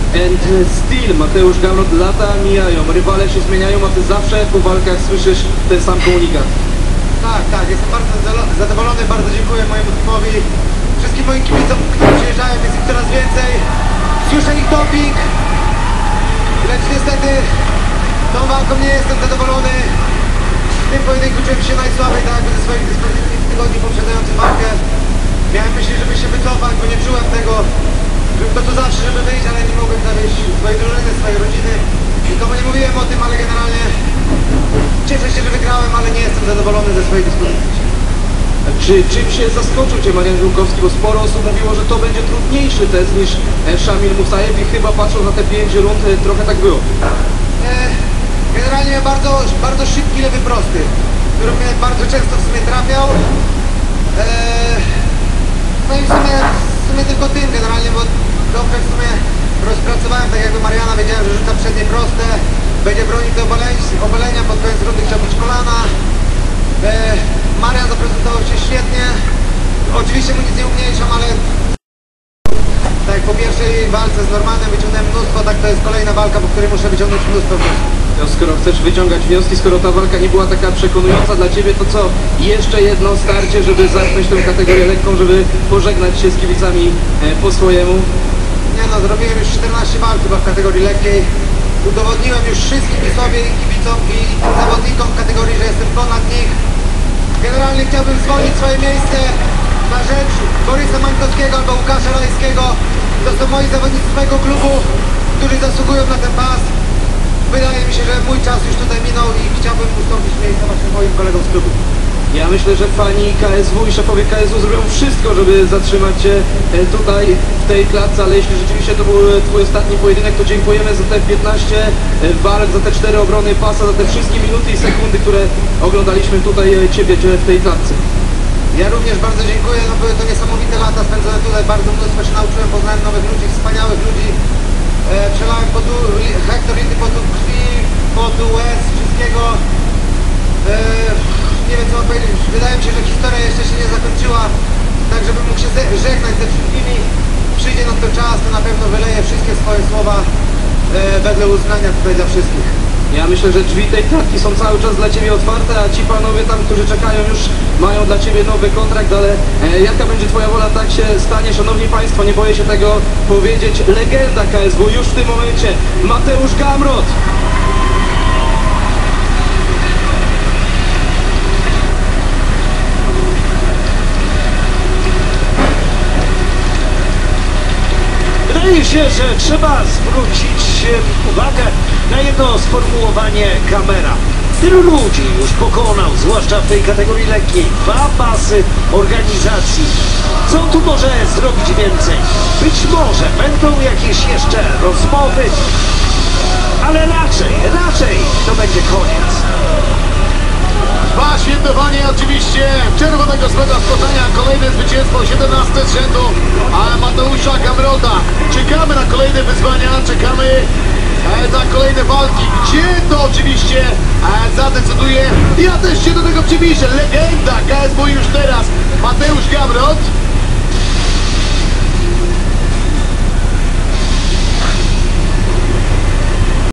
and Steel. Mateusz Gamrot, lata mijają, rywale się zmieniają, a ty zawsze po walkach słyszysz ten sam komunikat. Tak, jestem bardzo zadowolony, bardzo dziękuję mojemu teamowi, wszystkim moim kibicom, którzy przyjeżdżają, jest ich coraz więcej. Słyszę ich doping, lecz niestety tą walką nie jestem zadowolony. W tym pojedynku czułem się najsłabiej, tak jakby ze swoich dyspozycji w tygodniu poprzedzającym walkę. Miałem myśli, żeby się wycofać, bo nie czułem tego, to co zawsze, żeby wyjść, ale nie mogłem zawieść swojej drużyny, swojej rodziny. Nikomu nie mówiłem o tym, ale generalnie cieszę się, że wygrałem, ale nie jestem zadowolony ze swojej dyspozycji. Czy czymś zaskoczył cię Marian Żółkowski, bo sporo osób mówiło, że to będzie trudniejszy test niż Shamil Musajew i chyba patrząc na te 5 rund trochę tak było. Generalnie bardzo szybki lewy prosty, który mnie bardzo często w sumie trafiał. No i w sumie tylko tym generalnie, bo dobrze w sumie rozpracowałem tak jakby Mariana, wiedziałem, że rzuca przednie proste, będzie bronić do obalenia, pod koniec rundy chciał bić kolana. Marian zaprezentował się świetnie, oczywiście mu nic nie umniejszam, ale tak jak po pierwszej walce z Normanem wyciągnąłem mnóstwo, tak to jest kolejna walka, po której muszę wyciągnąć mnóstwo wniosków. No, skoro chcesz wyciągać wnioski, skoro ta walka nie była taka przekonująca dla ciebie, to co? Jeszcze jedno starcie, żeby zamknąć tę kategorię lekką, żeby pożegnać się z kibicami po swojemu? Nie no, zrobiłem już 14 walk chyba w kategorii lekkiej. Udowodniłem już wszystkim i sobie, i kibicom, i tym zawodnikom w kategorii, że jestem ponad nich. Generalnie chciałbym zwolnić swoje miejsce na rzecz Borysa Mańkowskiego albo Łukasza Rajskiego. To są moi zawodnicy z mojego klubu, którzy zasługują na ten pas. Wydaje mi się, że mój czas już tutaj minął i chciałbym ustąpić miejsca właśnie moim kolegom z klubu. Ja myślę, że fani KSW i szefowie KSW zrobią wszystko, żeby zatrzymać cię tutaj w tej klatce, ale jeśli rzeczywiście to był twój ostatni pojedynek, to dziękujemy za te 15 walk, za te 4 obrony pasa, za te wszystkie minuty i sekundy, które oglądaliśmy tutaj ciebie w tej klatce. Ja również bardzo dziękuję, no były to niesamowite lata spędzone tutaj, bardzo mnóstwo się nauczyłem, poznałem nowych ludzi, wspaniałych ludzi. Przelałem hektolitry potu krwi, potu łez, wszystkiego. Nie wiem co mam powiedzieć, wydaje mi się, że historia jeszcze się nie zakończyła, tak żebym mógł się żegnać ze wszystkimi. Przyjdzie na to czas, to na pewno wyleję wszystkie swoje słowa wedle uznania tutaj dla wszystkich. Ja myślę, że drzwi tej klatki są cały czas dla ciebie otwarte, a ci panowie tam, którzy czekają, już mają dla ciebie nowy kontrakt, ale jaka będzie twoja wola, tak się stanie, szanowni państwo, nie boję się tego powiedzieć, legenda KSW już w tym momencie, Mateusz Gamrot. Wydaje się, że trzeba zwrócić uwagę na jedno sformułowanie Kamera. Tylu ludzi już pokonał, zwłaszcza w tej kategorii lekkiej, 2 pasy organizacji. Co tu może zrobić więcej? Być może będą jakieś jeszcze rozmowy, ale raczej to będzie koniec. Świętowanie oczywiście czerwonego smetra spotkania, kolejne zwycięstwo, 17 z rzędu Mateusza Gamrota. Czekamy na kolejne wyzwania, czekamy na kolejne walki, gdzie to oczywiście zadecyduje. Ja też się do tego przybliżę, legenda KSW już teraz, Mateusz Gamrot.